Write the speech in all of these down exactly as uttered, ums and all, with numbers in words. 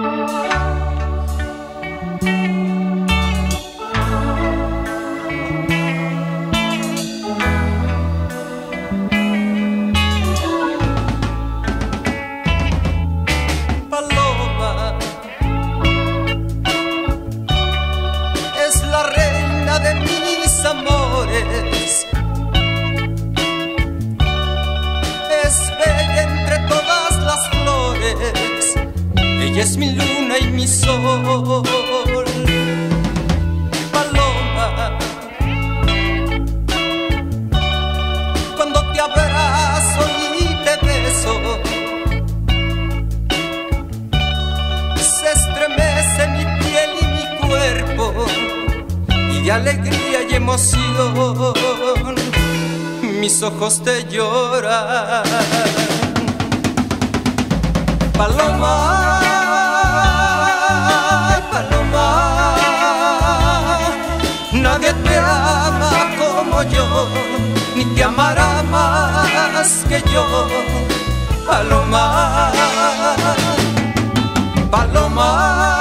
Ella es mi luna y mi sol. Paloma, cuando te abrazo y te beso, se estremece mi piel y mi cuerpo, y de alegría y emoción mis ojos te lloran. Paloma, paloma, nadie te ama como yo, ni te amará más que yo. Paloma, paloma,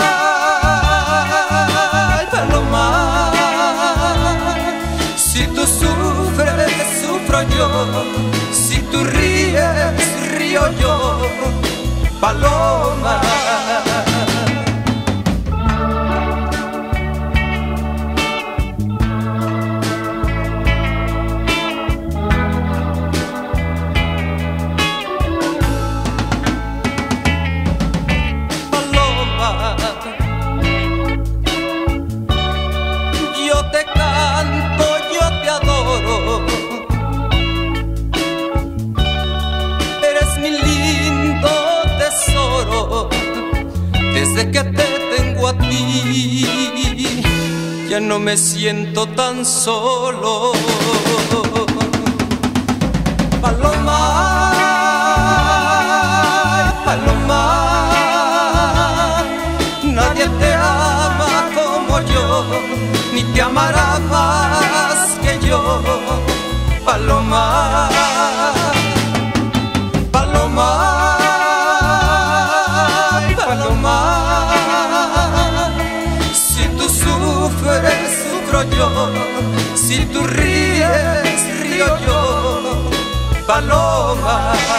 paloma, si tú sufres, sufro yo, si tú ríes, río yo. Paloma, paloma, yo te canto, yo te adoro. Eres mi lindo tesoro, desde que te tengo a ti, ya no me siento tan solo. Paloma, paloma, nadie te ama como yo, ni te amará más que yo. Paloma, paloma, paloma, si tú sufres, sufro yo, si tú ríes, río yo. Paloma,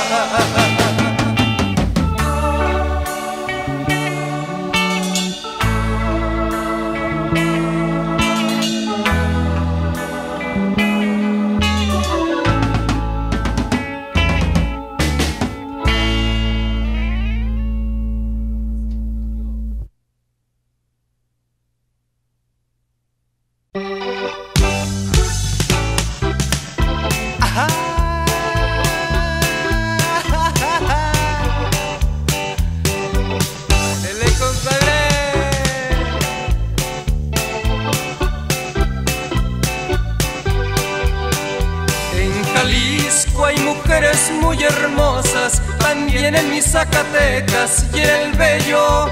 hay mujeres muy hermosas, también en mis Zacatecas y en el bello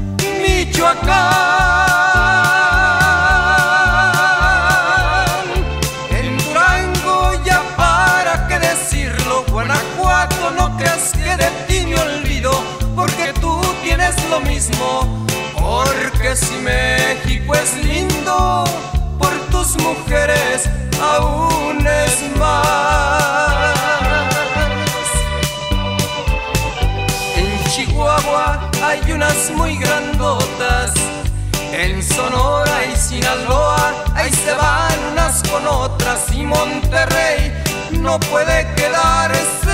Michoacán. En Durango ya para qué decirlo, Guanajuato no creas que de ti me olvido, porque tú tienes lo mismo, porque si México es lindo, por tus mujeres aún es más. En Chihuahua hay unas muy grandotas, en Sonora y Sinaloa ahí se van unas con otras, y Monterrey no puede quedarse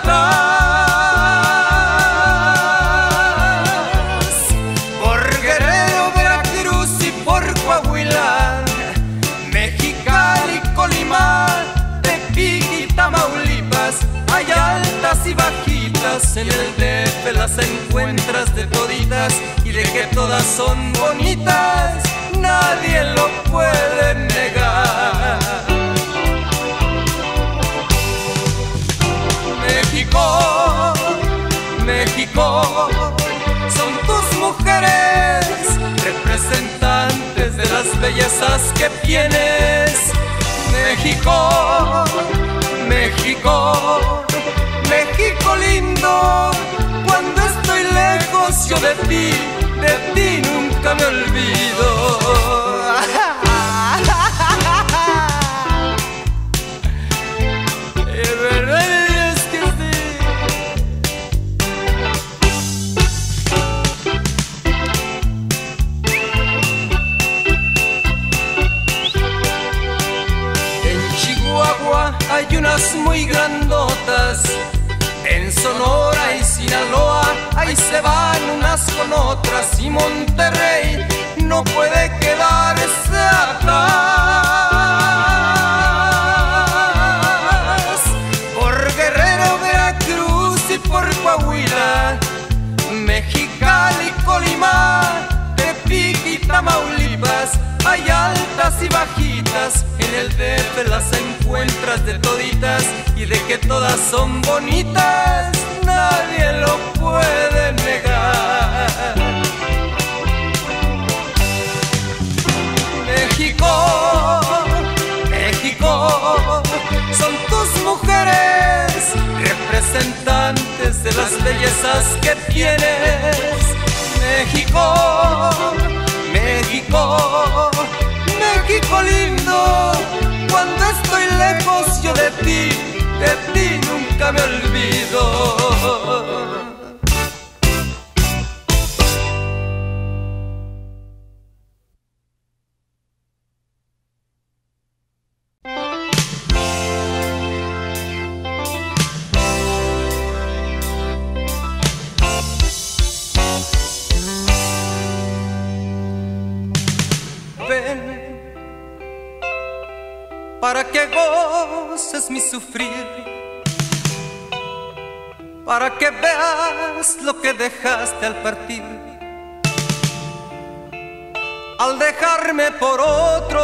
atrás. Por Guerrero, Veracruz y por Coahuila, Mexicali, Colima, Tepic y Tamaulipas, hay altas y bajitas, en el D F las encuentras de toditas, y de que todas son bonitas nadie lo puede negar. México, México, son tus mujeres, representantes de las bellezas que tienes. México, México, México lindo, cuando estoy lejos yo de ti, de ti nunca me olvido. Es verdad, es que sí. En Chihuahua hay unas muy grandotas, en Sonora y Sinaloa ahí se van unas con otras, y Monterrey no puede quedarse atrás. Por Guerrero, Veracruz y por Coahuila, Mexicali, Colima, Tepic y Tamaulipas, hay altas y bajitas, en el D F las encuentras de toditas, y de que todas son bonitas nadie lo puede negar. México, México, son tus mujeres, representantes de las bellezas que tienes. México, México, México lindo, cuando estoy lejos yo de ti, de ti nunca me olvido. Para que goces mi sufrir, para que veas lo que dejaste al partir, al dejarme por otro.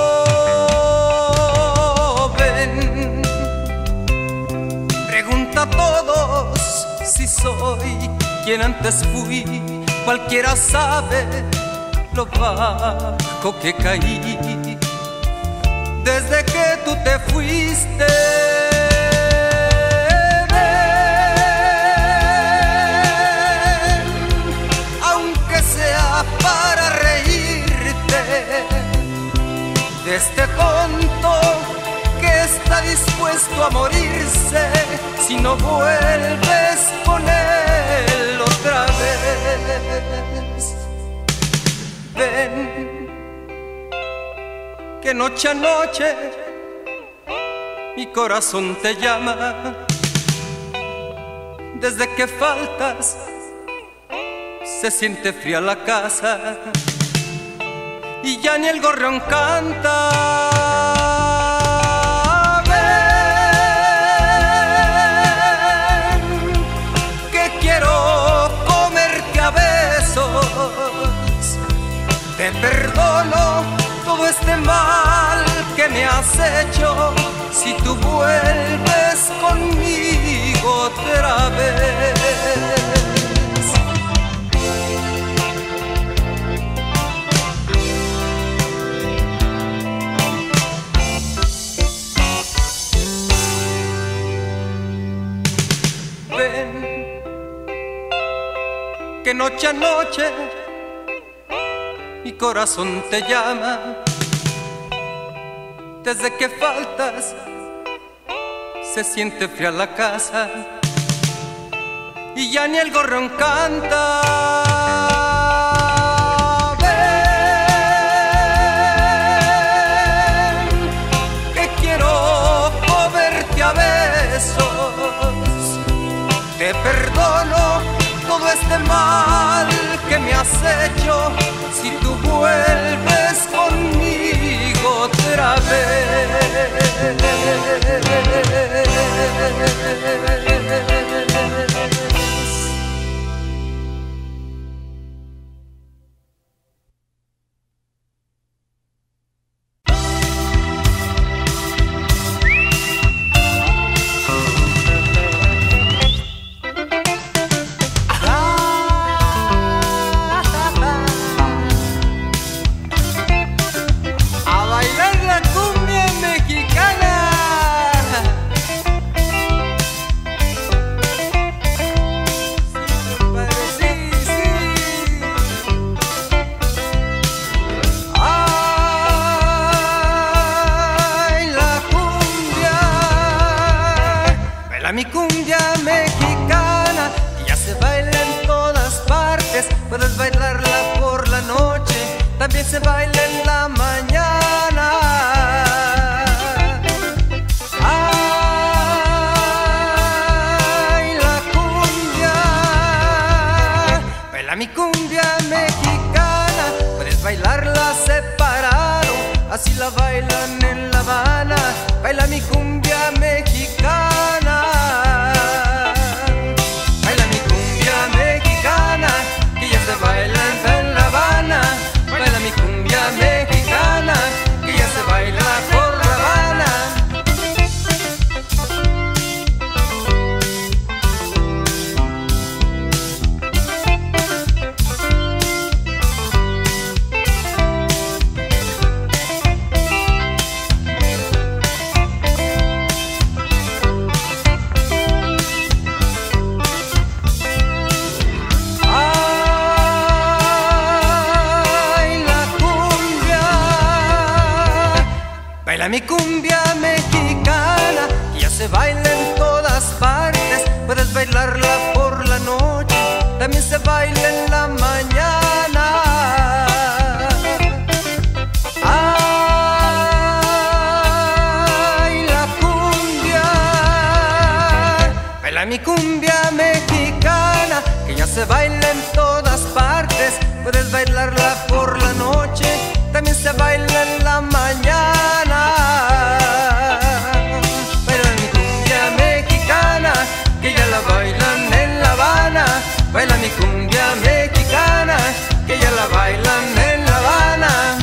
Ven, pregunta a todos si soy quien antes fui, cualquiera sabe lo bajo que caí desde que tú te fuiste. Ven, aunque sea para reírte de este tonto que está dispuesto a morirse si no vuelves con él otra vez. Ven, que noche a noche mi corazón te llama, desde que faltas se siente fría la casa y ya ni el gorrión canta. Ven, que quiero comerte a besos, te perdono todo este mal que me has hecho, si tú vuelves conmigo otra vez. Ven, que noche a noche mi corazón te llama, desde que faltas se siente fría la casa y ya ni el gorrión canta. Ven, que quiero comerte a besos, te perdono todo este mal que me has hecho, si tú vuelves conmigo otra vez. también se baila en la mañana. Ay, la cumbia, baila mi cumbia mexicana, puedes bailarla separado, así la bailan en La Habana. Baila mi cumbia mexicana, baila mi cumbia mexicana, que ya se baila en La Habana. Baila mi cumbia mexicana, que ya se baila por La Habana. Baila mi cumbia mexicana, que ya se baila en todas partes, puedes bailarla por la noche, también se baila en la mañana. Ay, la cumbia, baila mi cumbia mexicana, que ya se baila en todas partes, puedes bailarla por la noche, también se baila en la mañana. Baila mi cumbia mexicana, que ya la bailan en La Habana. Baila mi cumbia mexicana, que ya la bailan en La Habana.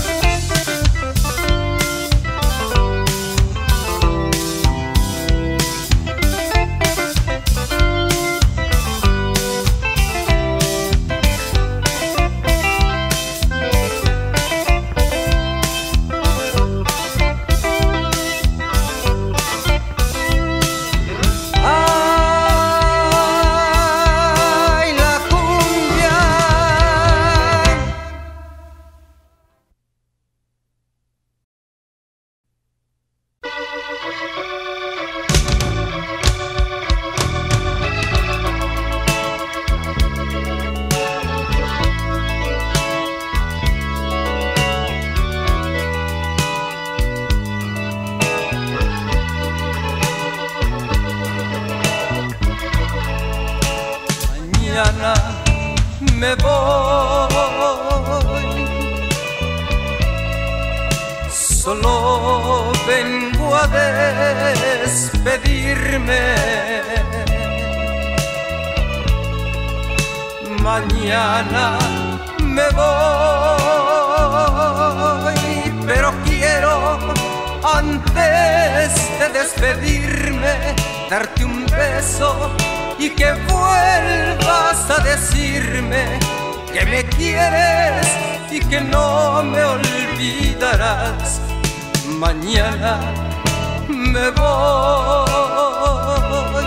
Mañana me voy, solo vengo a despedirme. Mañana me voy, pero quiero antes de despedirme darte un beso y que vuelvas a decirme que me quieres y que no me olvidarás. Mañana me voy,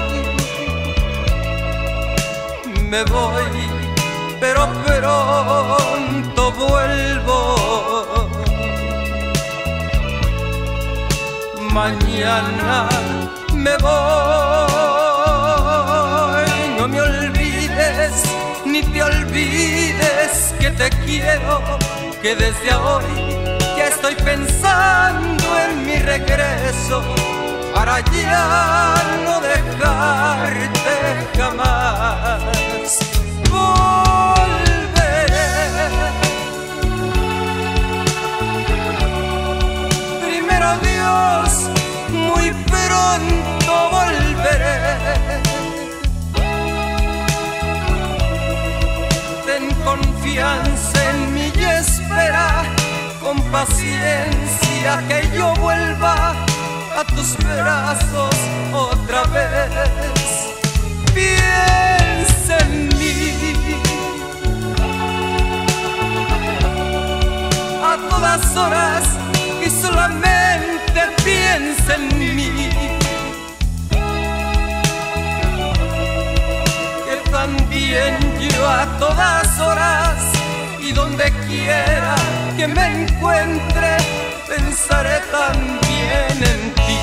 me voy, pero pronto vuelvo. Mañana me voy, no me olvides ni te olvides que te quiero, que desde hoy ya estoy pensando en mi regreso para ya no dejarte jamás. Volveré, primero Dios, muy pronto volveré. Ten confianza en mí y espera con paciencia que yo vuelva a tus brazos otra vez. Piensa en mí a todas horas y solamente piensa en mí. Que también yo a todas horas y donde quiera que me encuentre pensaré también en ti.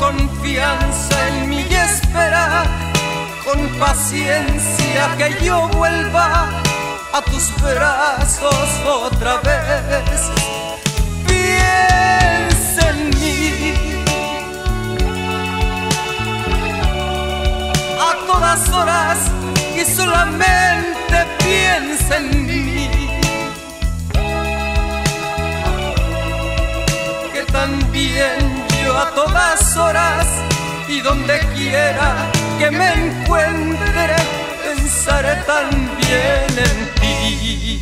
confianza en mí y espera con paciencia que yo vuelva a tus brazos otra vez. Piensa en mí a todas horas y solamente piensa en mí, que también yo a todas horas y donde quiera que me encuentre pensaré también en ti.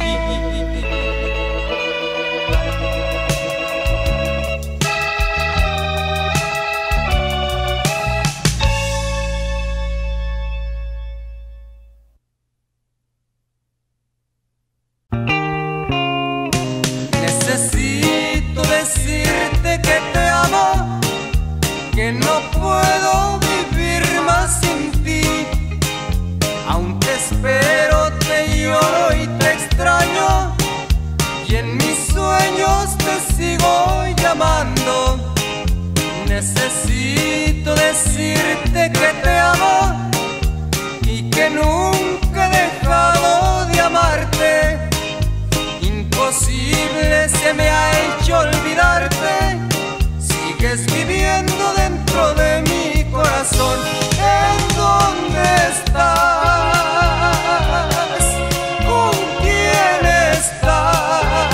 Necesito decirte que te amo, que no puedo vivir más sin ti. Aún te espero, te lloro y te extraño, y en mis sueños te sigo llamando. Necesito decirte que te amo y que nunca he dejado de amarte. Imposible se me ha hecho olvidarte, sigues viviendo dentro de mi corazón. ¿En dónde estás? ¿Con quién estás?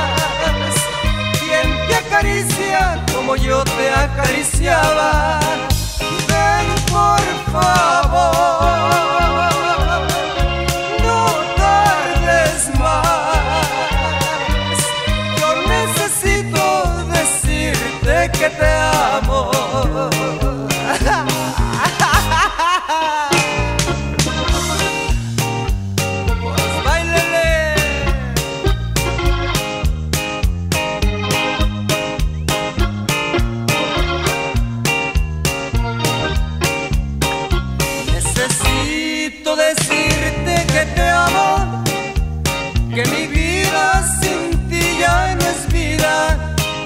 ¿Quién te acaricia como yo te acariciaba? Ven por favor, no tardes más. Yo necesito decirte que te amo. Pues báilele. Necesito decirte que te amo, que mi vida sin ti ya no es vida.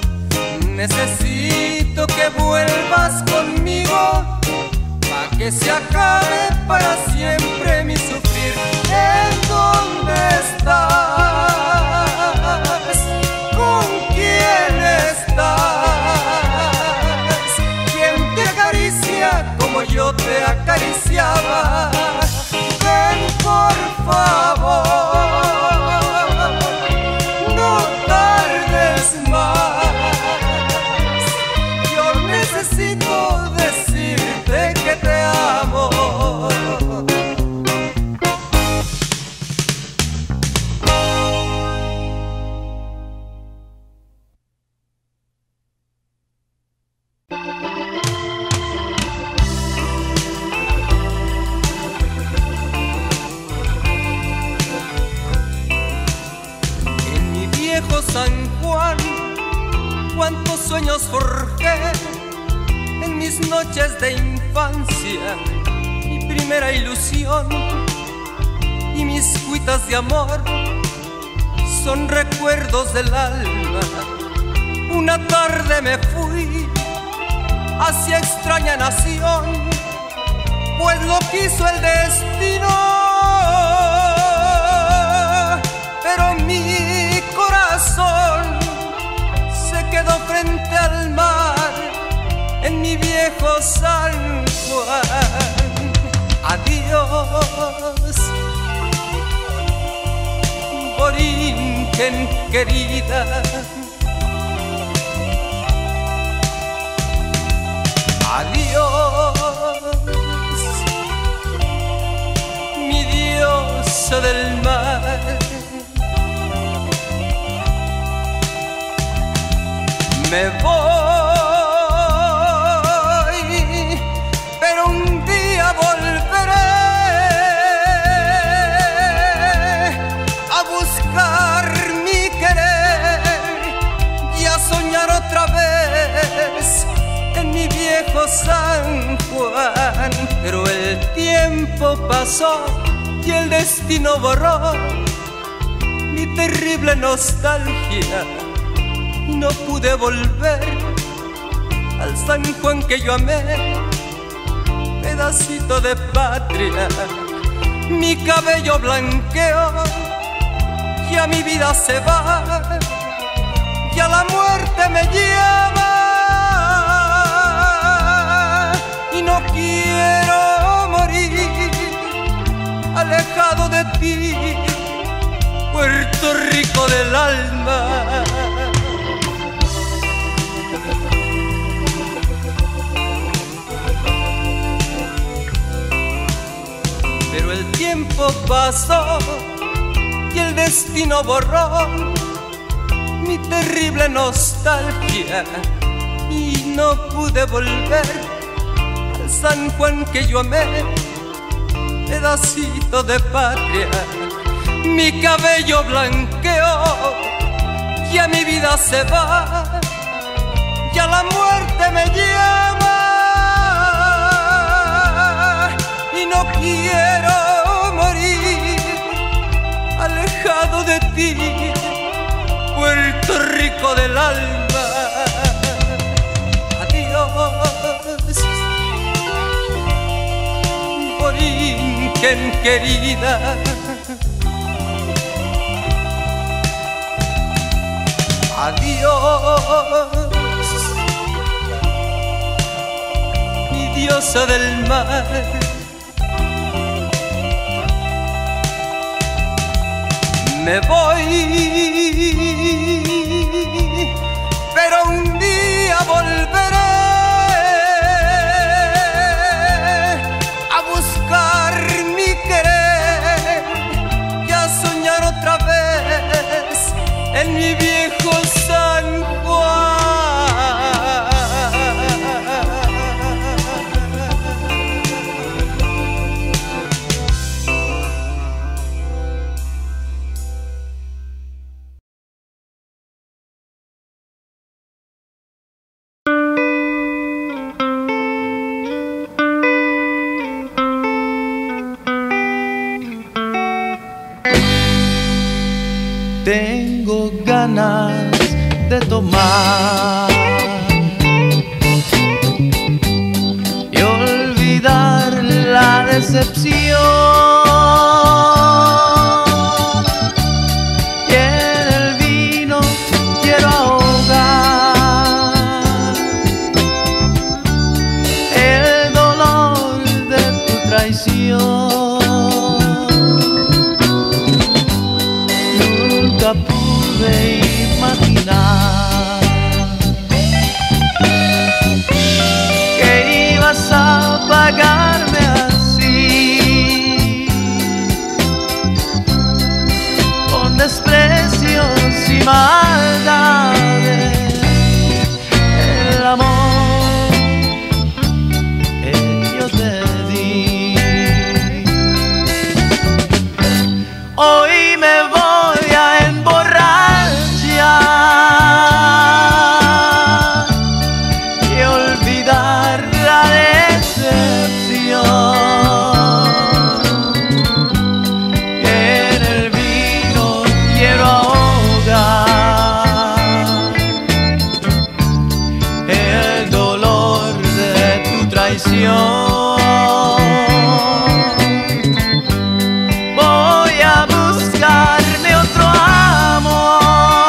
Necesito que vuelvas conmigo, pa' que se acabe para siempre mi sufrir. ¿En dónde estás? ¿Con quién estás? ¿Quién te acaricia como yo te acariciaba? Ven por favor, no tardes más. Necesito decirte que te amo. En mi viejo San Juan, cuántos sueños forjé. En mis noches de infancia, mi primera ilusión y mis cuitas de amor son recuerdos del alma. Una tarde me fui hacia extraña nación, pues lo quiso el destino. Pero mi corazón se quedó frente al mar, en mi viejo San Juan. Adiós, Borinquen querida. Adiós, mi diosa del mar. Me voy, San Juan, pero el tiempo pasó y el destino borró mi terrible nostalgia y no pude volver al San Juan que yo amé, pedacito de patria, mi cabello blanqueó, ya mi vida se va, ya la muerte me llama, y no quiero morir alejado de ti, Puerto Rico del alma. Pero el tiempo pasó y el destino borró mi terrible nostalgia y no pude volver al San Juan que yo amé, pedacito de patria, mi cabello blanqueó, ya mi vida se va, ya la muerte me llama, y no quiero morir alejado de ti, Puerto Rico del alma. Adiós, Borinquen querida. Adiós, mi diosa del mar. Me voy, pero un día volveré a buscar mi querer y a soñar otra vez en mi viejo San Juan. Tengo ganas de tomar y olvidar la decepción, y en el vino quiero ahogar el dolor de tu traición. Nunca pude imaginar que ibas a pagarme así, con desprecios y maldades. El amor que yo te di, hoy me voy y olvidar la decepción. En el vino quiero ahogar el dolor de tu traición. Voy a buscarme otro amor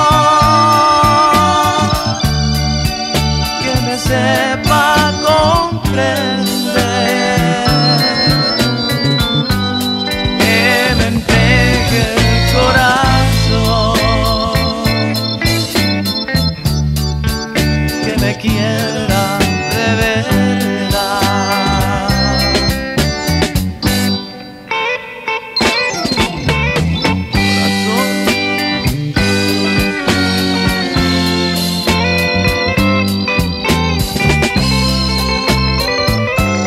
sepa comprender, que me entregue el corazón, que me quiera de verdad. Corazón,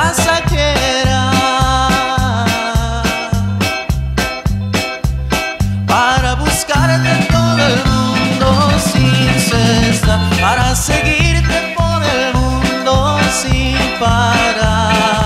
pasajera para buscarte en todo el mundo sin cesar, para seguirte por el mundo sin parar.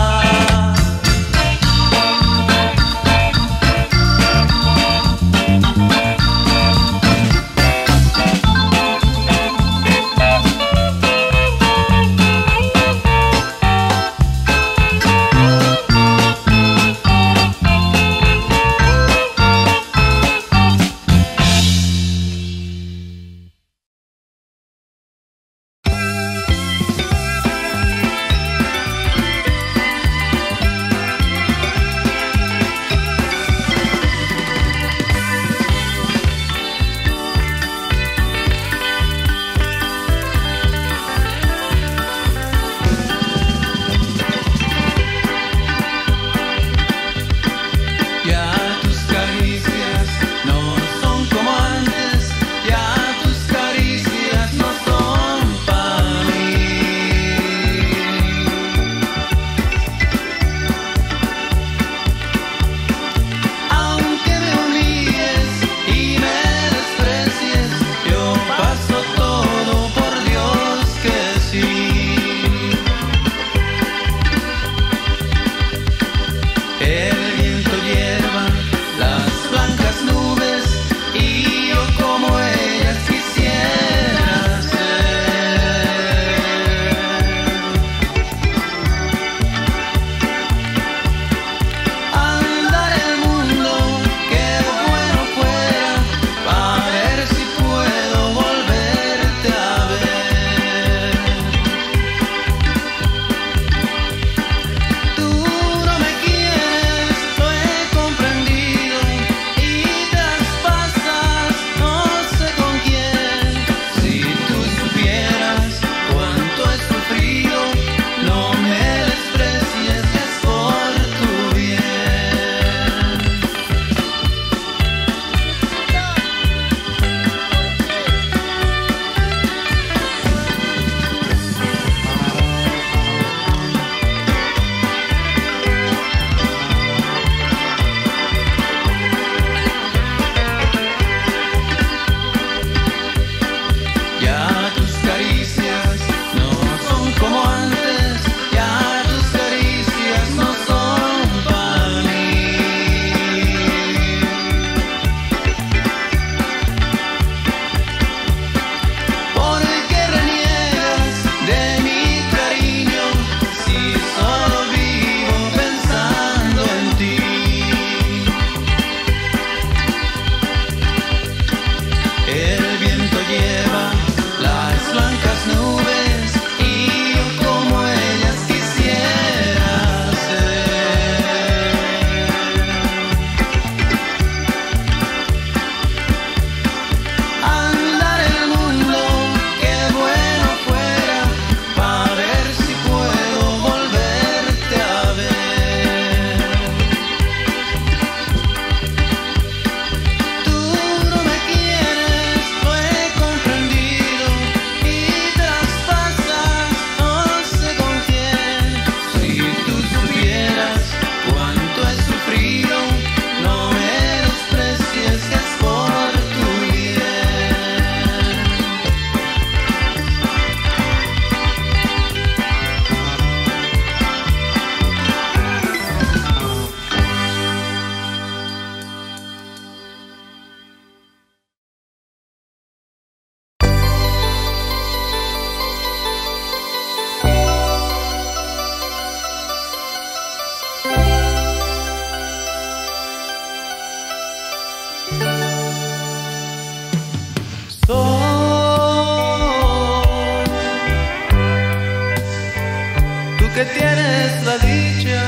que tienes la dicha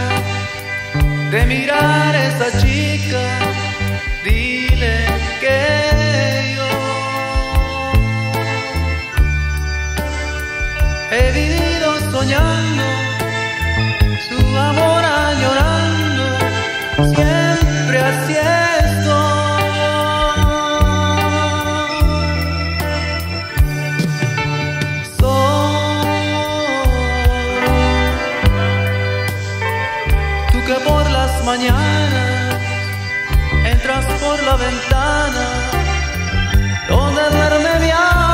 de mirar a esa chica, dile que yo he vivido soñando su amor añorando, siempre así estoy. mañanas entras por la ventana donde duerme mi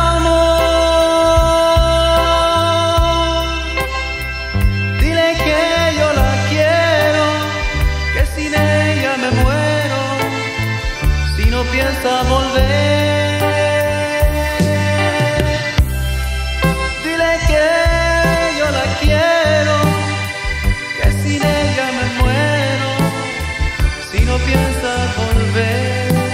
amor. Dile que yo la quiero, que sin ella me muero, si no piensa volver. Dile que yo la quiero, que sin ella me muero, si no piensa volver.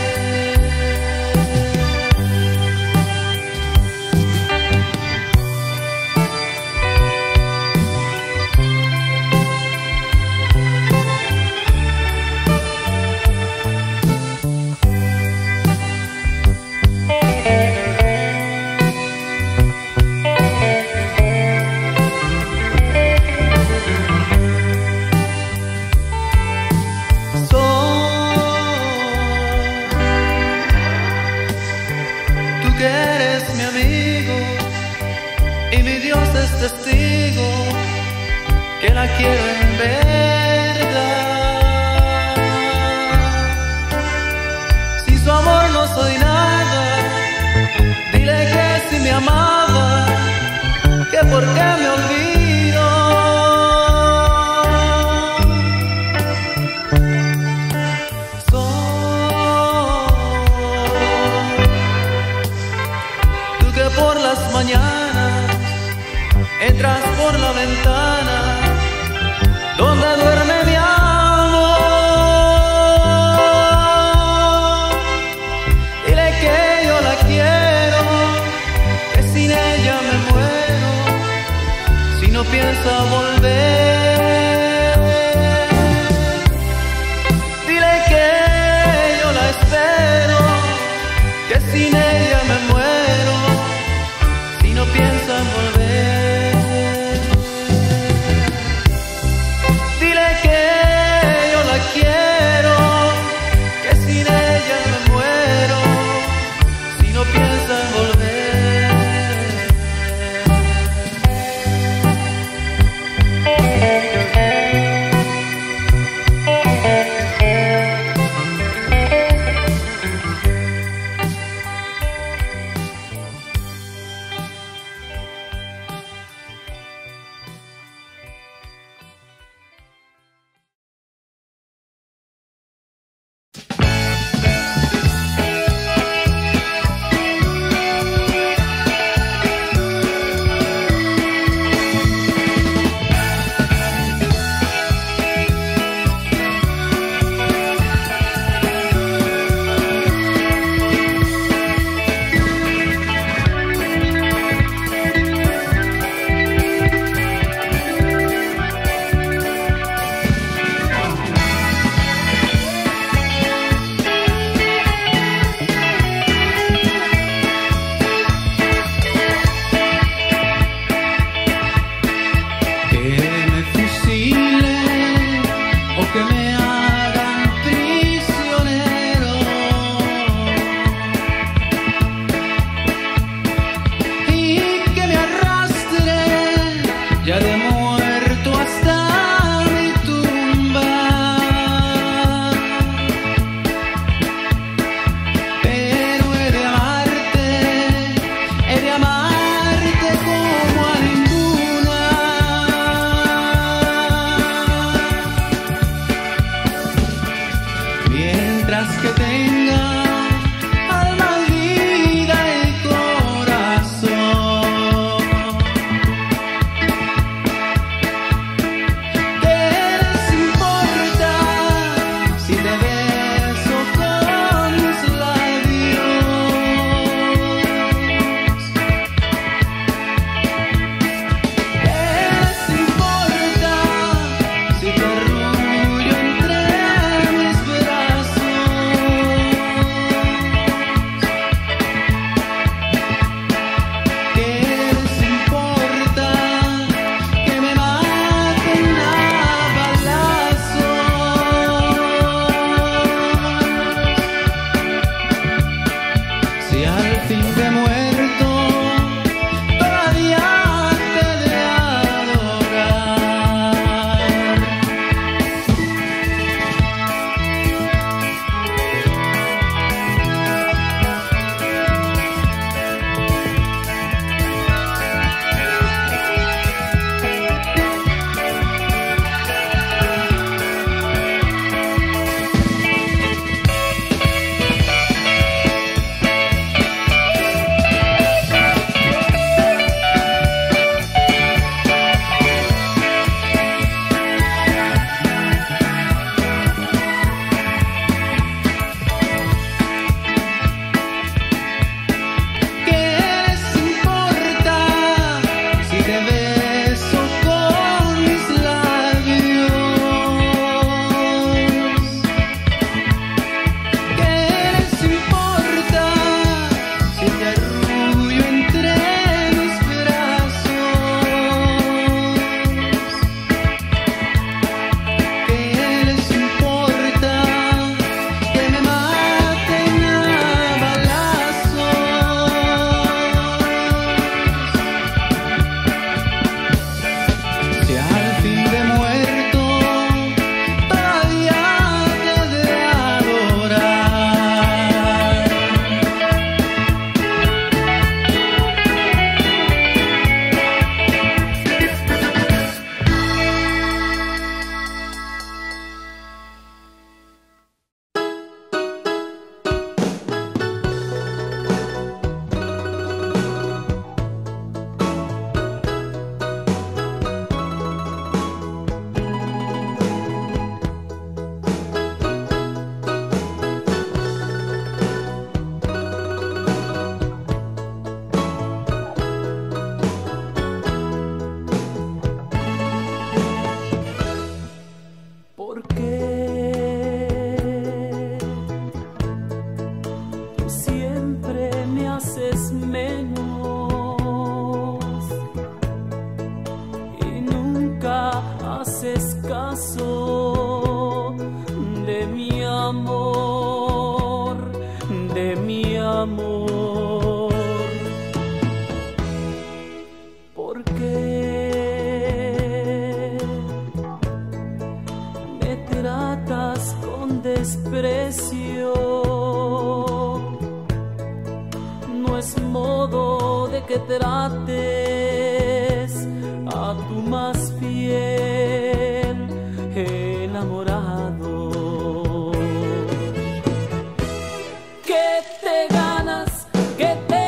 Que eres mi amigo y mi Dios es testigo que la quiero en verdad. Si su amor no soy nada, dile que si me amaba, que por qué me olvido. Por las mañanas entras por la ventana donde duerme mi amor. Dile que yo la quiero, que sin ella me muero, si no piensa volver. Dile que yo la espero, que sin ella me muero, no piensan volver. Dile que yo la quiero, que sin ella me muero, si no piensan volver. ¿Por qué me tratas con desprecio? No es modo de que trates a tu más fiel enamorado. ¿Qué te ganas? ¿Qué te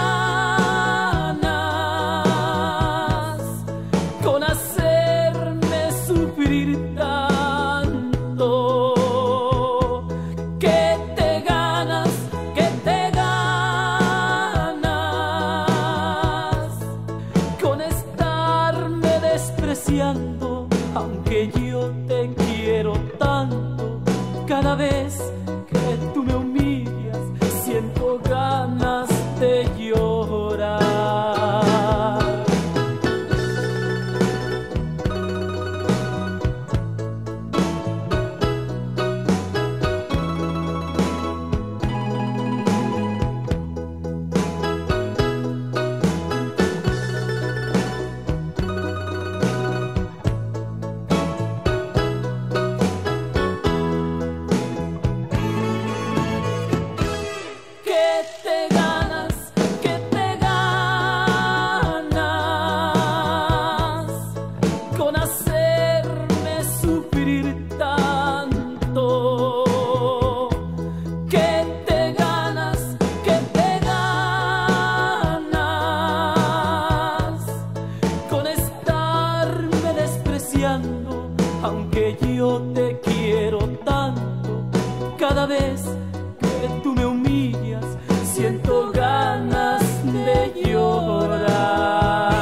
ganas con hacerme sufrir tanto? ¿Qué te ganas? ¿Qué te ganas con estarme despreciando? Aunque yo te quiero tanto, cada vez que tú me humillas siento ganas de llorar. Aunque yo te quiero tanto, cada vez que tú me humillas siento ganas de llorar.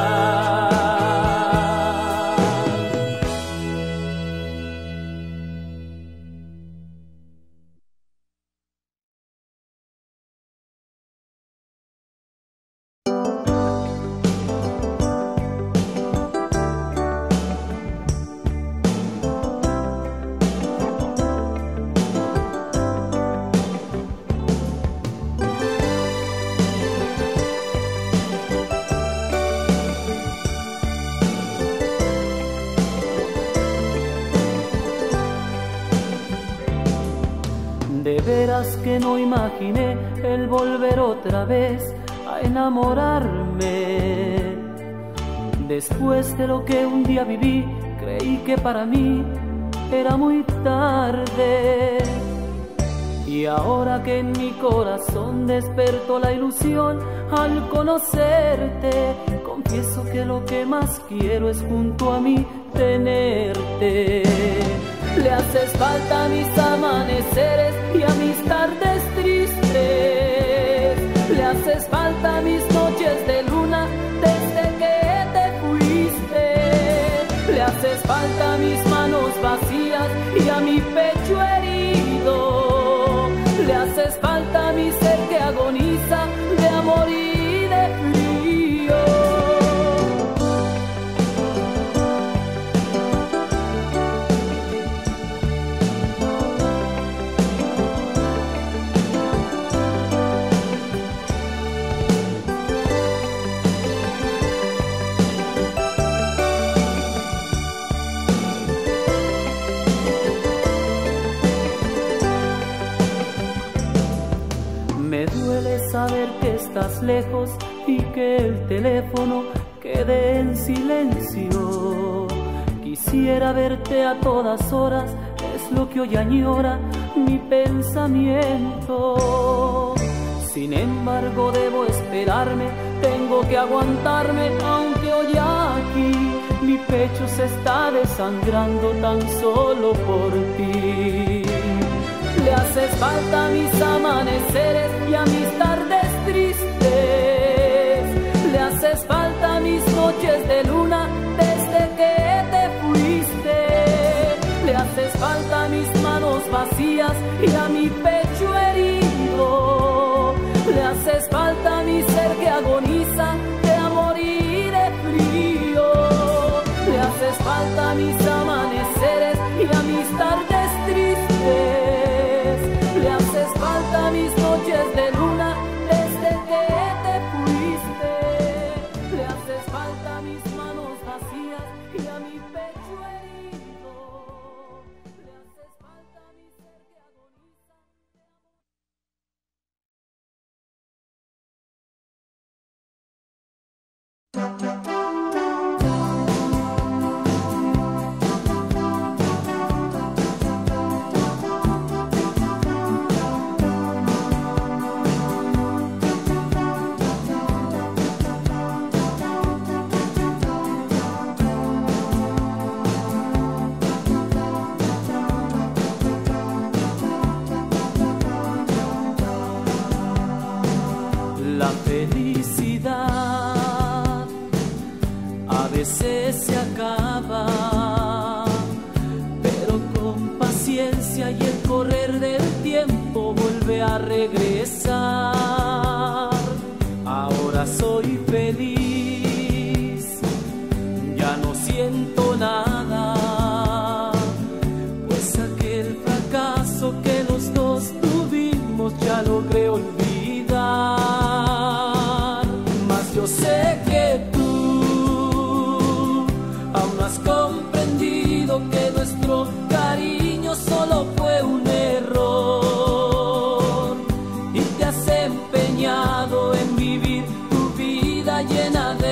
De veras que no imaginé el volver otra vez a enamorarme. Después de lo que un día viví, creí que para mí era muy tarde. Y ahora que en mi corazón despertó la ilusión al conocerte, confieso que lo que más quiero es junto a mí tenerte. Le haces falta a mis amaneceres y a mis tardes tristes. Le haces falta a mis noches de luna desde que te fuiste. Le haces falta a mis manos vacías y a mi pecho herido. Le haces falta a mi ser que agoniza de amor y de frío. Me duele saber que estás lejos y que el teléfono quede en silencio. Quisiera verte a todas horas, es lo que hoy añora mi pensamiento. Sin embargo debo esperarme, tengo que aguantarme, aunque hoy aquí mi pecho se está desangrando tan solo por ti. Le haces falta a mis amaneceres y a mis tardes tristes. Le haces falta a mis noches de luna desde que te fuiste. Le haces falta a mis manos vacías y a mi pecho herido. Le haces falta a mi ser que agoniza de amor y de frío. Le haces falta a mis amaneceres y a mis tardes tristes. Le haces falta a mis noches de luna desde que te fuiste. Le haces falta a mis agonizas y a mi pecho herido le haces falta a mi ser que agoniza de amor. La felicidad a veces se acaba, pero con paciencia y el correr del tiempo vuelve a regresar. Ahora soy feliz, ya no siento nada, pues aquel fracaso que los dos tuvimos ya logré olvidar. Mas yo sé que tú aún no has comprendido que nuestro cariño solo fue un error y te has empeñado en vivir tu vida llena de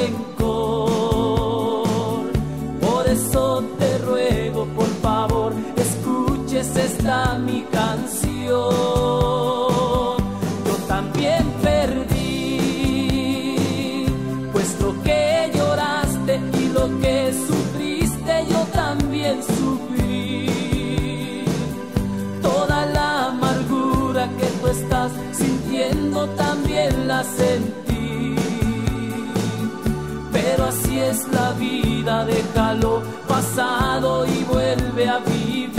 rencor. Por eso te ruego, por favor, escuches esta mi canción. Yo también perdí, pues lo que lloraste y lo que sufriste yo también sufrí. Toda la amargura que tú estás sintiendo también la sentí. Pero así es la vida, déjalo pasado y vuelve a vivir.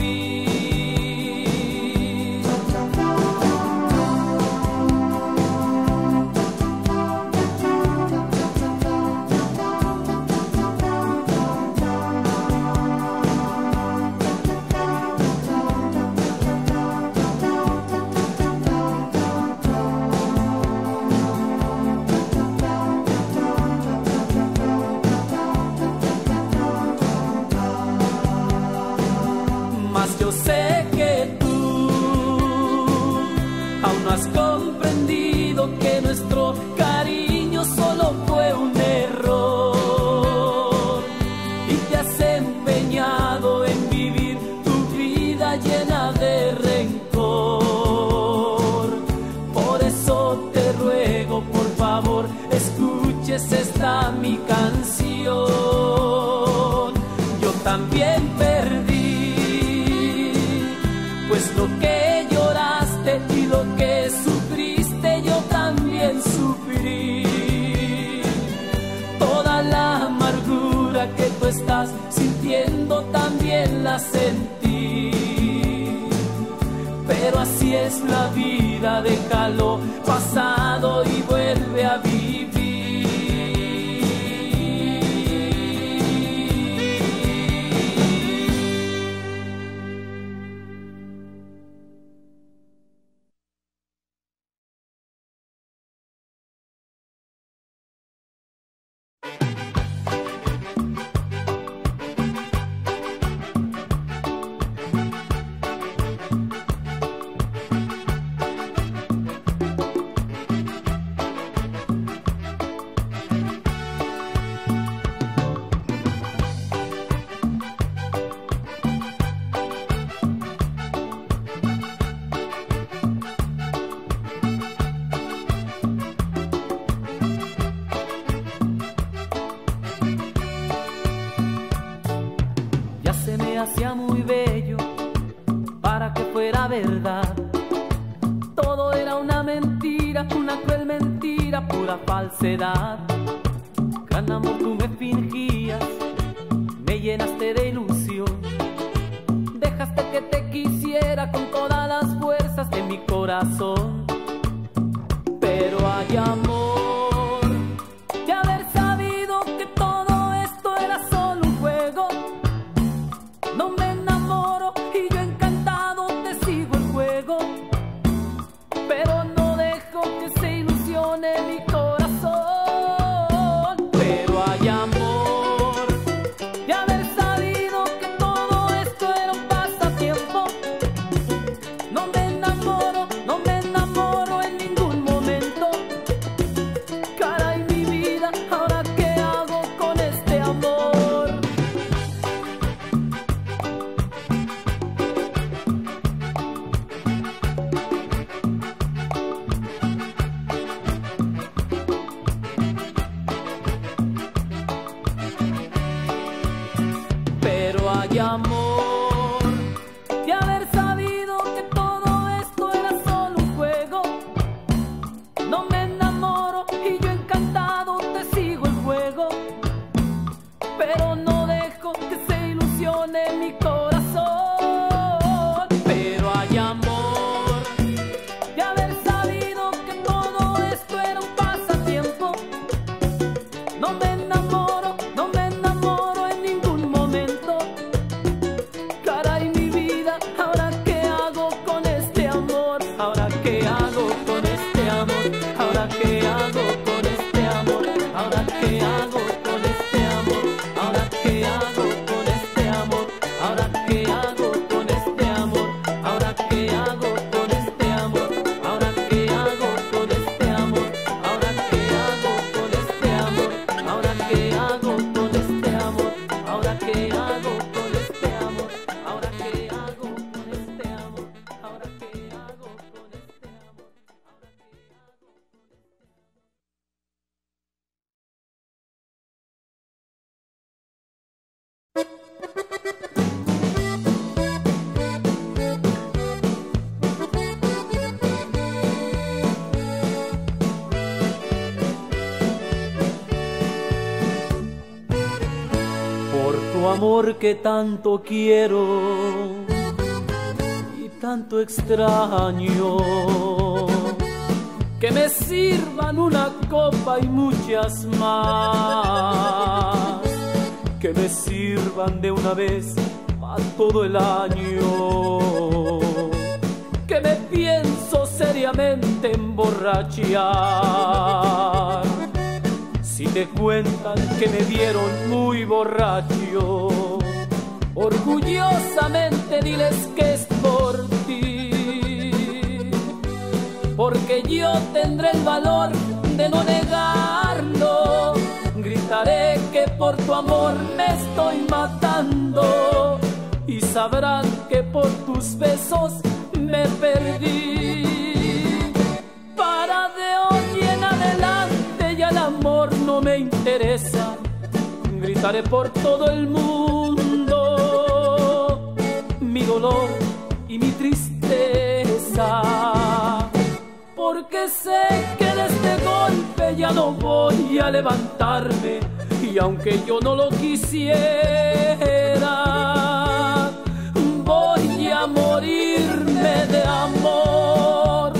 Mas yo sé que tú aún no has comprendido que nuestro cariño solo fue un error y te has empeñado en vivir tu vida llena de rencor. Por eso te ruego, por favor, escuches esta mi canción. Yo también perdí, pues lo que lloraste y lo que sufriste yo también sufrí. Toda la amargura que tú estás sintiendo también la sentí. Pero así es la vida, déjalo pasado y vuelve a vivir. Hacía muy bello para que fuera verdad. Todo era una mentira, una cruel mentira, pura falsedad. Gran amor tú me fingías, me llenaste de ilusión. Dejaste que te quisiera con todas las fuerzas de mi corazón. Pero hay amor de haber sabido que todo esto era solo un juego. No me enamoro y yo encantado te sigo el juego, pero no dejo que se ilusione mi corazón. Pero hay amor hay amor de haber sabido que todo esto era solo un juego. No me enamoro y yo encantado te sigo el juego, pero no dejo que se ilusione mi corazón. Pero hay amor de haber sabido que todo esto era un pasatiempo. No me enamoro, no me enamoro en ningún momento. Caray, mi vida, ¿ahora qué hago con este amor? ¿Ahora qué hago con este amor? ¿Ahora qué hago con este amor? ¿Ahora qué hago con este amor? ¿Ahora qué hago con este amor? ¿Ahora qué hago con este amor? ¿Ahora qué hago con este amor? ¿Ahora qué hago con este amor? ¿Ahora qué hago con este amor? ¿Ahora qué hago con este amor? ¿Ahora qué hago con este amor? ¿Ahora qué hago con este amor? ¿Ahora qué hago con este amor? Por tu amor que tanto quiero y tanto extraño, que me sirvan una copa y muchas más, que me sirvan de una vez a todo el año, que me pienso seriamente emborrachar. Si te cuentan que me vieron muy borracho, orgullosamente diles que es por ti, porque yo tendré el valor de no negarlo. Gritaré que por tu amor me estoy matando y sabrán que por tus besos me perdí. Para de hoy en adelante ya el amor no me interesa. Gritaré por todo el mundo mi dolor y mi tristeza, porque sé que de este golpe ya no voy a levantarme, y aunque yo no lo quisiera, voy a morirme de amor.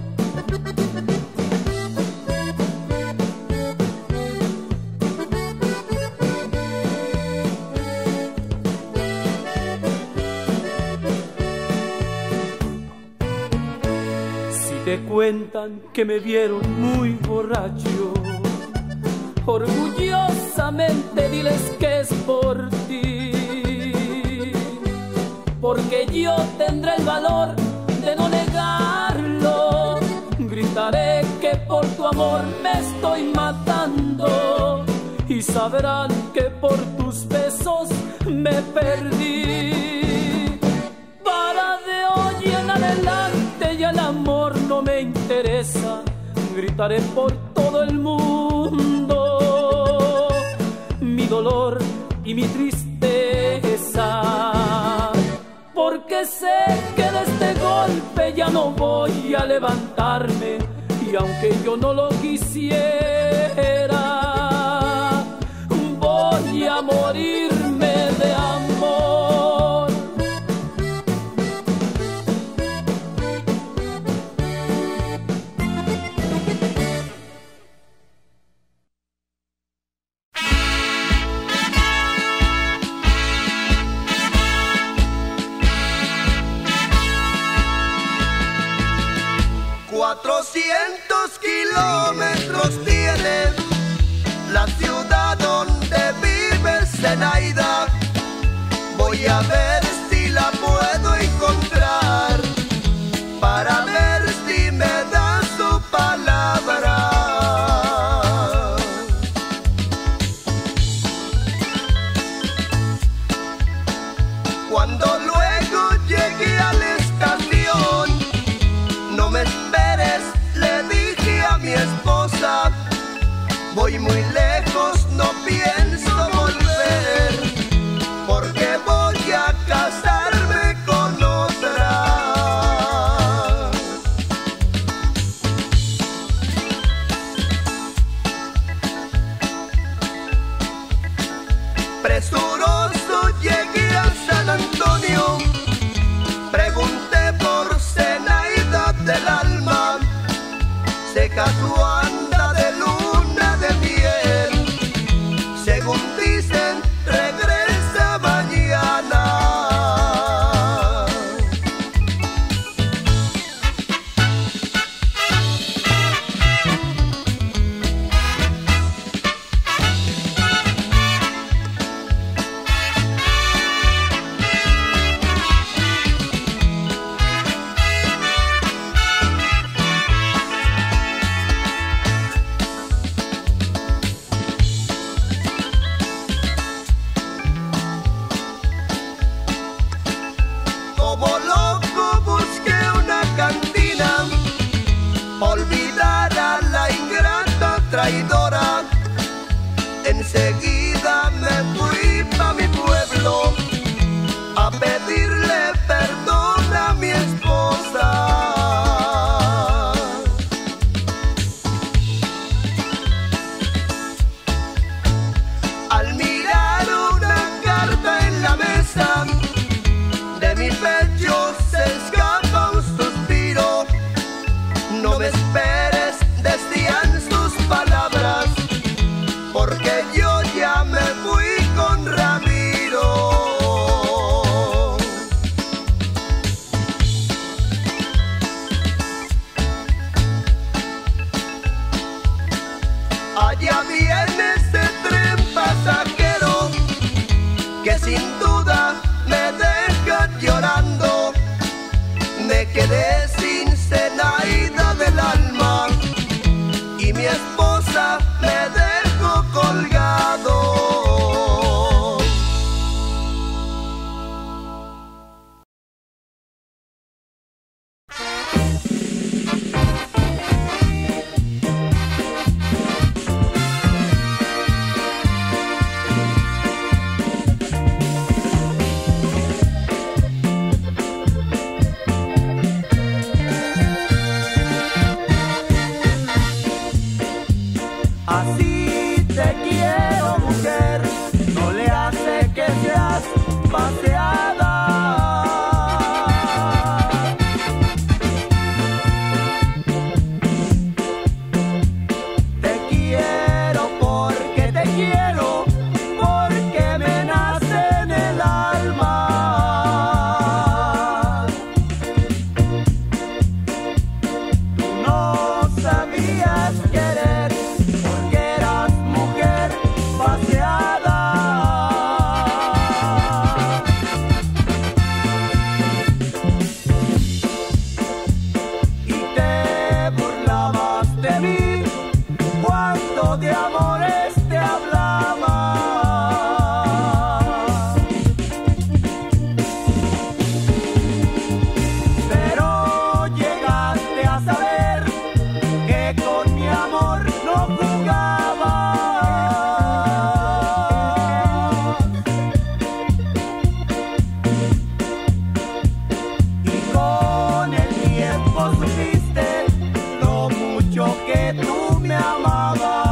Te cuentan que me vieron muy borracho, orgullosamente diles que es por ti, porque yo tendré el valor de no negarlo. Gritaré que por tu amor me estoy matando y sabrán que por tus besos me perdí. Para de hoy en adelante ya el amor no me interesa. Gritaré por todo el mundo mi dolor y mi tristeza, porque sé que de este golpe ya no voy a levantarme, y aunque yo no lo quisiera, voy a morirme de amor. Cuatrocientos kilómetros tiene la ciudad donde vive Zenaida. Voy a ver si la puedo encontrar, para ver si me da su palabra. Cuando luego llegué a la estación, no me esperes, le dije a mi esposa, voy muy lejos, no pienso volver, porque voy Presuroso llegué a San Antonio, pregunté por Zenaida del alma, se casó anda de luna de miel, según dicen regresa mañana. Traidora, enseguida me fui pa' mi pueblo a pedirle perdón a mi esposa. Al mirar una carta en la mesa, de mi pecho se escapa un suspiro. No me esperes, decían sus palabras, porque yo ya me fui con Ramiro. Allá viene ese tren pasajero que sin duda me deja llorando. Me quedé sin Zenaida del alma y mi esposa me dejó colgado. Así te quiero, mujer, no le hace que seas paseada. Te quiero porque te quiero, porque me nace en el alma. Tú no sabías querer, paseada. Y te burlabas de mí cuando de amores te hablaba. Pero llegaste a saber que con mi amor no jugaba. Supiste lo mucho que tú me amabas.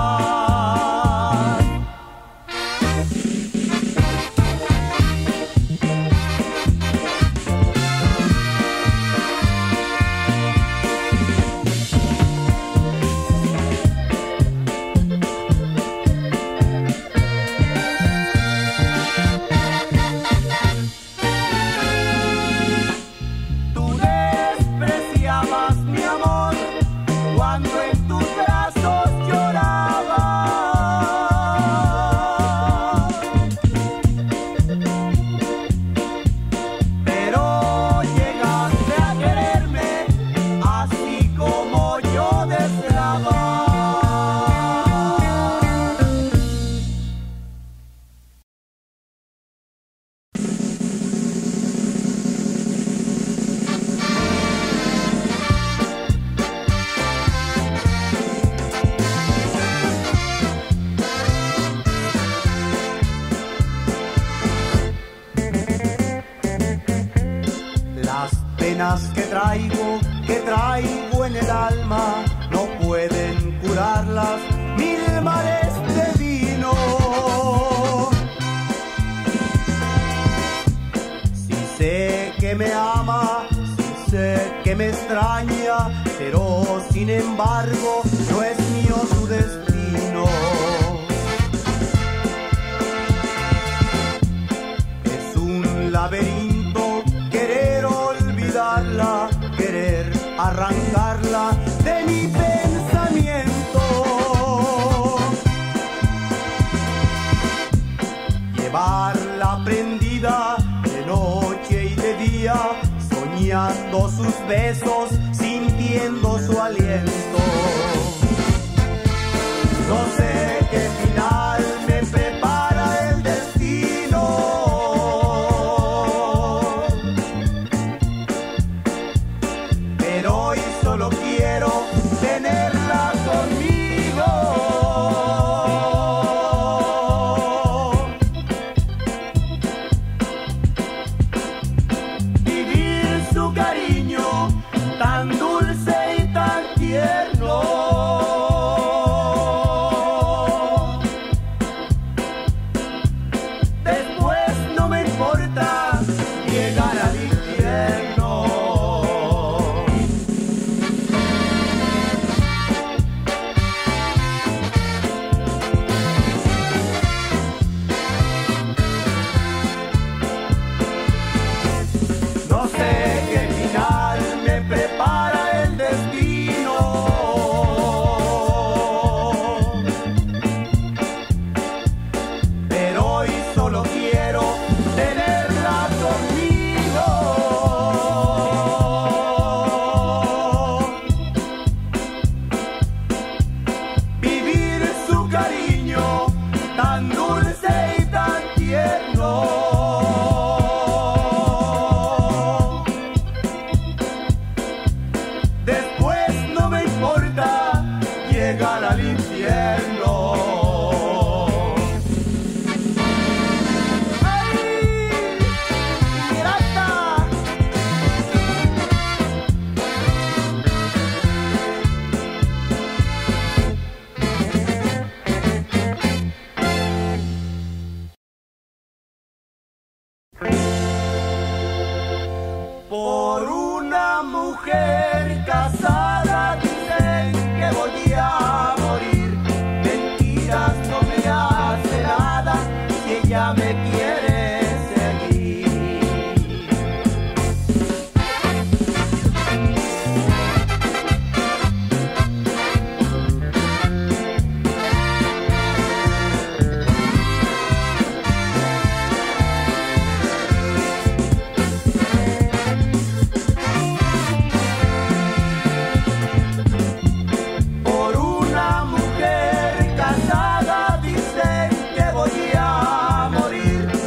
penas que traigo, que traigo en el alma, no pueden curarlas mil mares de vino. que me ama, sí sé que me extraña, pero sin embargo no es mío su destino. Es un laberinto querer olvidarla, querer arrancarla de mi pensamiento. Llevarla prendida de noche y de día, soñando sus besos, sintiendo su aliento. No sé qué final me prepara el destino, pero hoy solo quiero tenerla conmigo. Vivir su cariño tan dulce y tan tierno. Después no me importa llegar al infierno. No sé qué final me prepara el destino, pero hoy solo quiero tenerla conmigo. Vivir su cariño tan dulce y tan tierno. Después no me importa llegar al infierno. ¡Ay, pirata! Por una mujer casada dicen que voy a morir. Mentiras no me hace nada si ella me quiere seguir. Por una mujer casada dicen que voy a morir.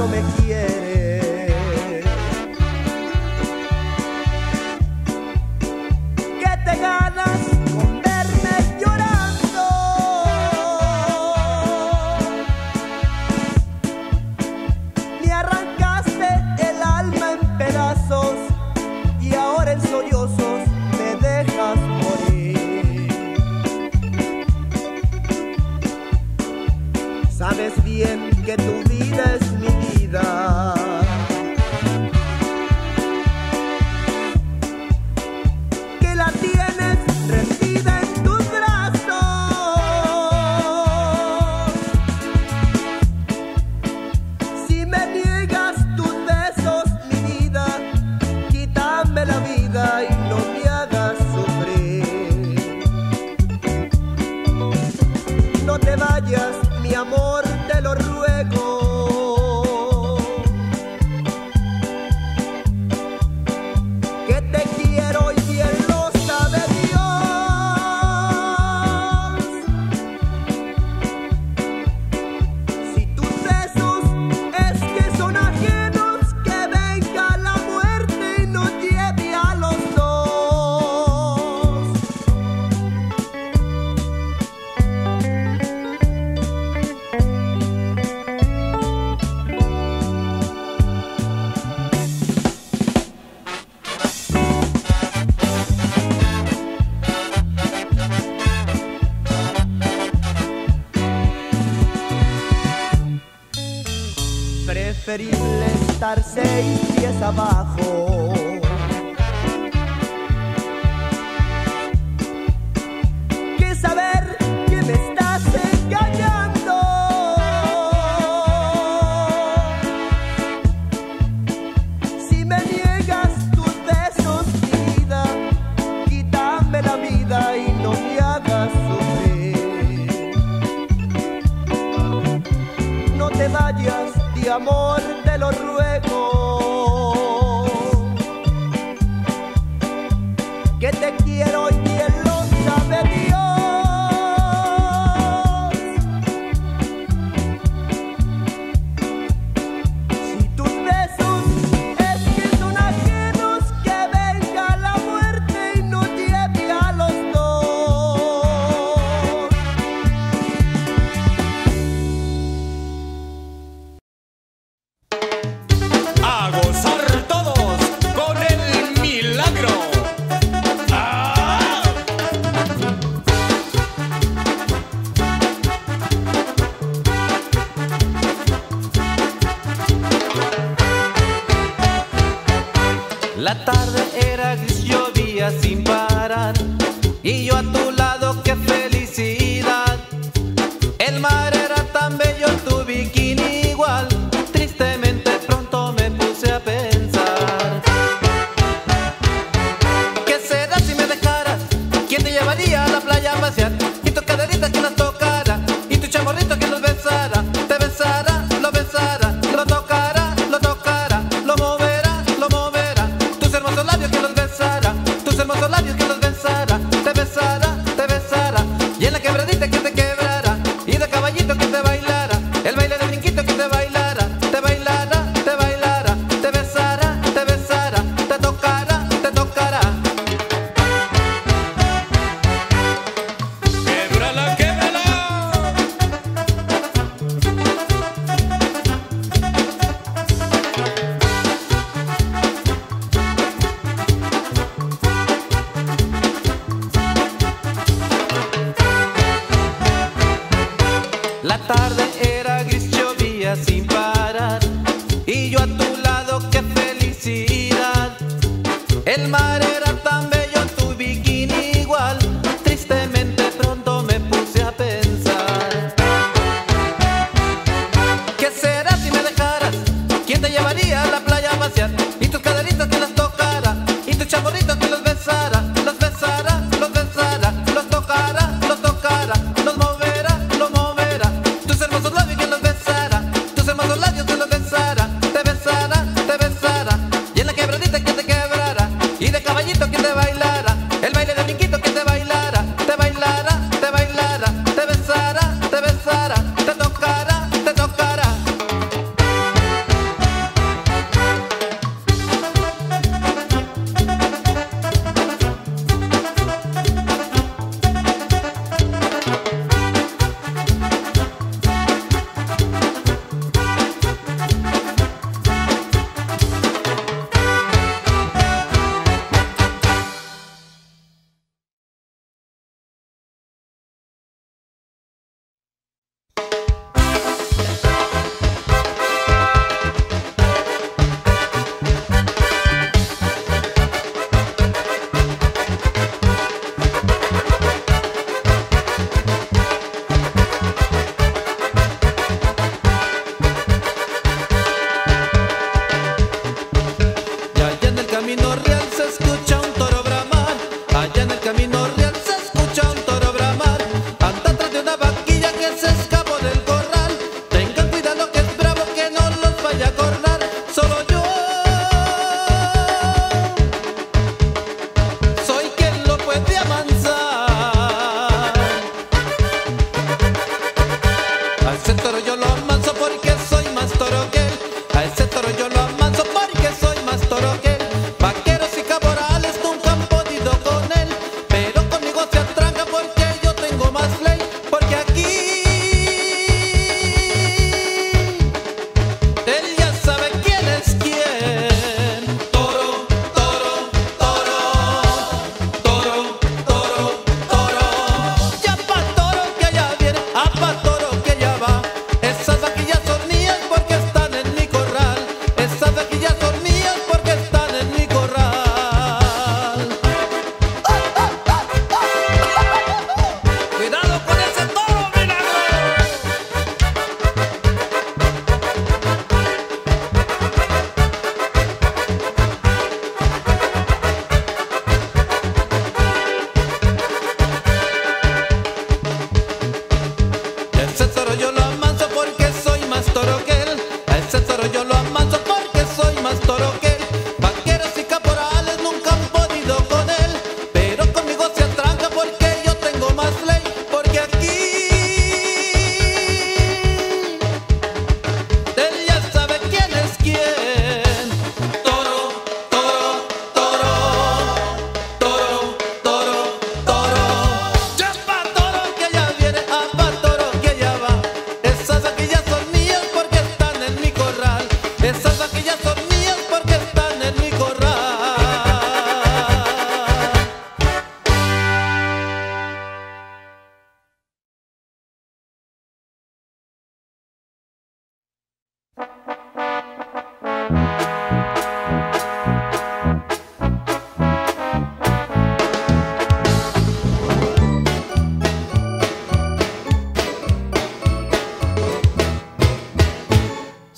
no me quiere. ¿Qué te ganas con verme llorando? Me arrancaste el alma en pedazos y ahora en sollozos me dejas morir. Sabes bien que tu vida es mi vida, que la tienes rendida en tus brazos. Si me niegas tus besos, mi vida, quítame la vida y no me hagas sufrir. No te vayas, mi amor, te lo ruego. Que te quiero y bien lo sabe Dios. Si tus besos es que son ajenos, que venga la muerte y nos lleve a los dos. Preferible estar seis pies abajo que saber que me estás engañando. Si me niegas tus besos, mi vida, quítame la vida y no me hagas sufrir. No te vayas, de amor, te lo ruego. Que te quiero y bien lo sabe Dios. Si tus besos es que son ajenos, que venga la muerte y nos lleve a los dos. A gozar todos con el milagro. ¡Ah! La tarde era gris, llovía sin parar, y yo a tu lado, qué felicidad. El mar era tan bello, tu bikini igual. Tristemente pronto me puse a pensar: ¿qué será si me dejaras? ¿Quién te llevaría a la playa a pasear? Y tu caderita que las tocara, y tu chamorrito que los besara. Te besara, lo besara, lo tocara, lo tocara, lo moverá, lo moverá. Tus hermosos labios que los besara, tus hermosos labios que los besara. Te besara, te besara, y en la quebradita que te quebrara, y de caballito que te bailara, el baile de brinquito que te bailara, te bailara, te bailara, te besara, te besara, te tocara, te tocara.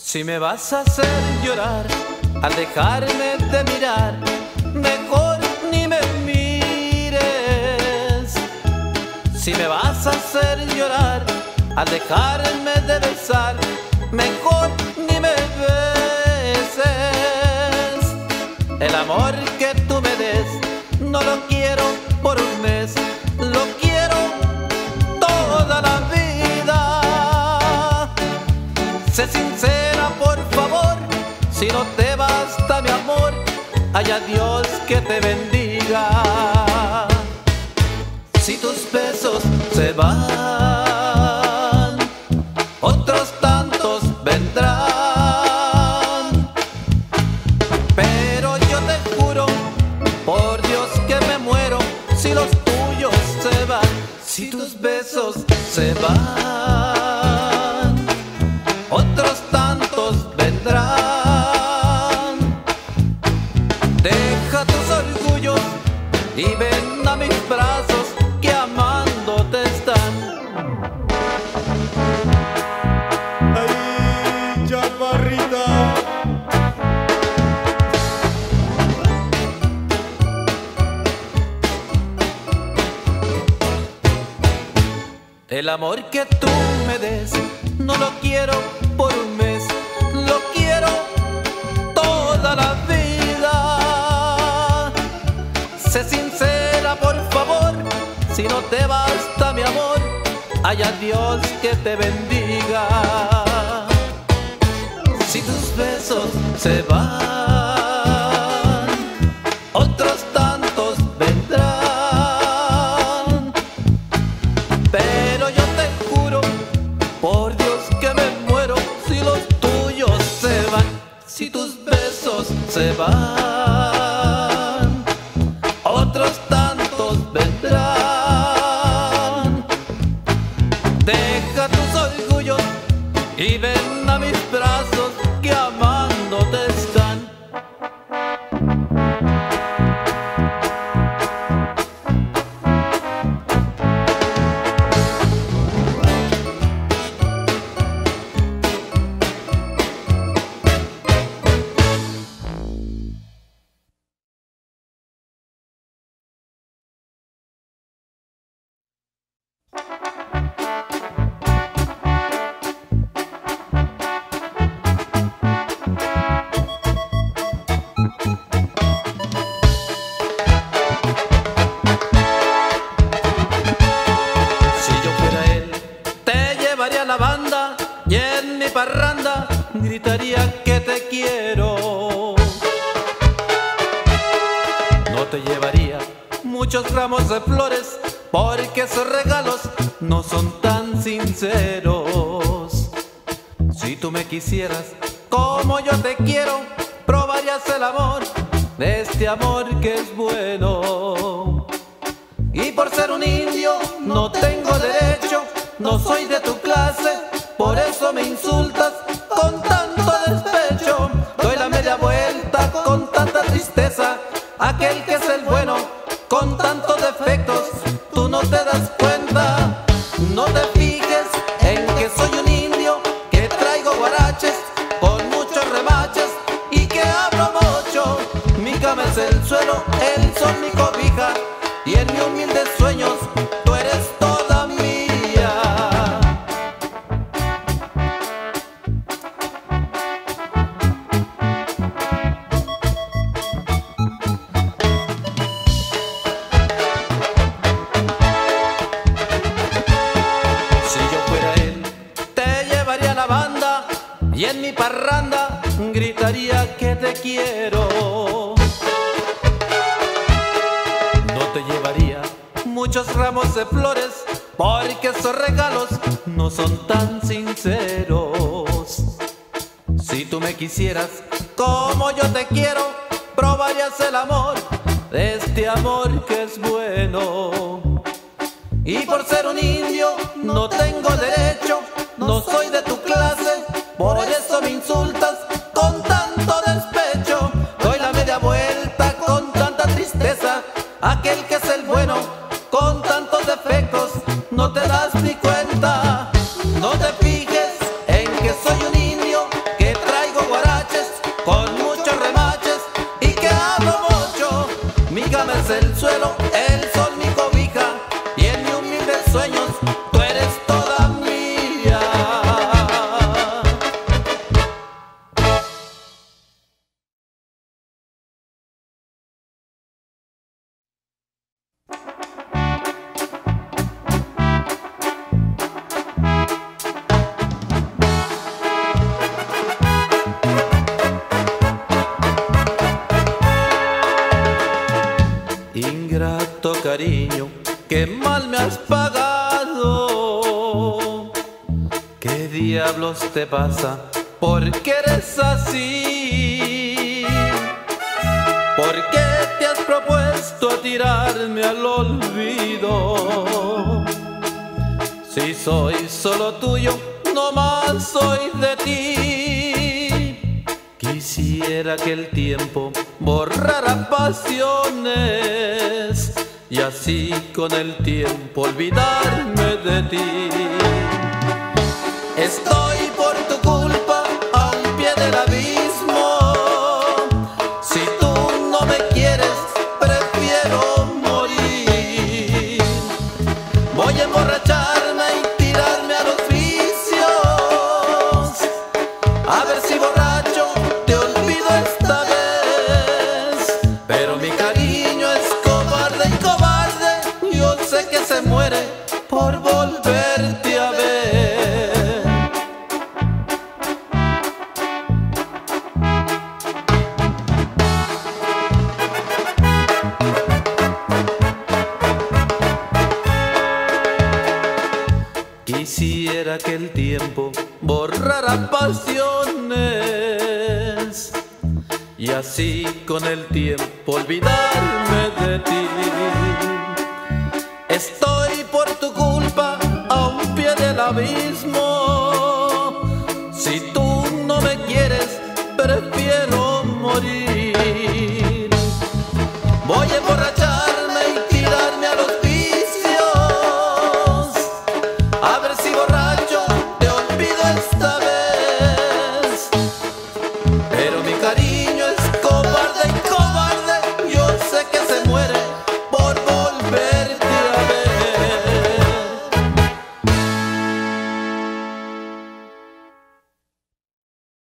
Si me vas a hacer llorar al dejarme de mirar, mejor ni me mires. Si me vas a hacer llorar al dejarme de besar, mejor ni me beses. El amor que tú me des no lo quiero por un mes, lo quiero toda la vida. Sé sincera, por favor, si no te basta mi amor, haya Dios que te bendiga. Si tus besos se van, otros tantos vendrán, pero yo te juro, por Dios que me muero, si los tuyos se van. Si tus besos se van, otros tantos vendrán. Deja tus orgullos y ven a mis brazos, que amándote están. ¡Ay, chaparrita! El amor que tú me des no lo quiero por un mes, lo quiero toda la vida. Sé sincera, por favor, si no te basta mi amor, haya Dios que te bendiga. Si tus besos se van, otros tantos vendrán, pero yo te juro, por Dios que me muero, si los tuyos se van. Si tus besos se van, otros tantos vendrán. Deja tus orgullos y ven a mis brazos, que amándote están. Parranda, gritaría que te quiero. No te llevaría muchos ramos de flores, porque esos regalos no son tan sinceros. Si tú me quisieras como yo te quiero, probarías el amor, de este amor que es bueno. Y por ser un indio no tengo derecho, no soy de tu clase, por eso me insultas con tanto despecho. Doy la media vuelta con tanta tristeza, aquel que es el bueno con tantos defectos, tú no te das cuenta. No te fijes en que soy un indio, que traigo guaraches con muchos remaches y que hablo mucho. Mi cama es el suelo, el sol mi cobija, y en mis humildes sueños tú eres toda mía. Y en mi parranda gritaría que te quiero. No te llevaría muchos ramos de flores, porque esos regalos no son tan sinceros. Si tú me quisieras como yo te quiero, probarías el amor, de este amor que es bueno. Y por ser un indio no tengo derecho, no soy de tu clase, por eso me insultas con tanto despecho. Doy la media vuelta con tanta tristeza, aquel que es el bueno con tantos defectos, no te das ni cuenta. No te fijes en que soy un indio, que qué mal me has pagado. ¿Qué diablos te pasa? ¿Por qué eres así? ¿Por qué te has propuesto a tirarme al olvido? Si soy solo tuyo, no más soy de ti. Quisiera que el tiempo borrara pasiones y así con el tiempo olvidarme de ti. Estoy por tu culpa a un pie del abismo. Si tú no me quieres, prefiero morir. Voy a emborracharme y tirarme a los vicios, a ver si borracho te olvido esta vez. Pero mi cariño es cobarde y cobarde, yo sé que se muere por volverte a ver. Quisiera que el tiempo borrara pasiones y así con el tiempo olvidarme de ti. Estoy por tu culpa a un pie del abismo. Si tú no me quieres, prefiero morir.